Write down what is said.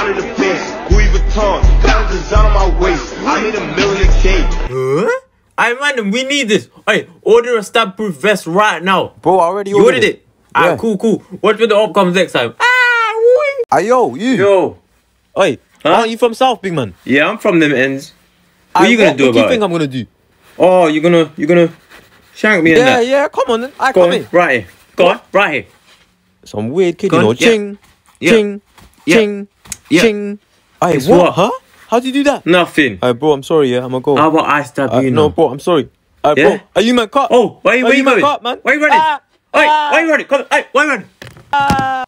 of the base. Louis Vuitton, got a design on my waist. I need $1 million a day. Huh? Hey man, we need this. Hey, order a Stabproof vest right now. Bro, I already ordered ordered it. Alright, cool. Watch when the op comes next time. Hey, yo, you. Yo. Hey, aren't you from South, big man? Yeah, I'm from them ends. What are you gonna do about it? What do you think I'm gonna do? Oh, you're gonna shank me in that? Yeah, come on then. Go on, right here. Go on, right here. Some weird kid, Go you know. on, Ching, ching, ching, ching. Hey, It's what? Huh? How do you do that? Nothing. Hey, bro, I'm sorry, yeah, I'm gonna go. How about I stab you No, now? bro, I'm sorry. Bro, Yeah? are you my cop? Oh, where you going? Cop, man? Where you running? Hey, where you running? Come on, hey, where you running?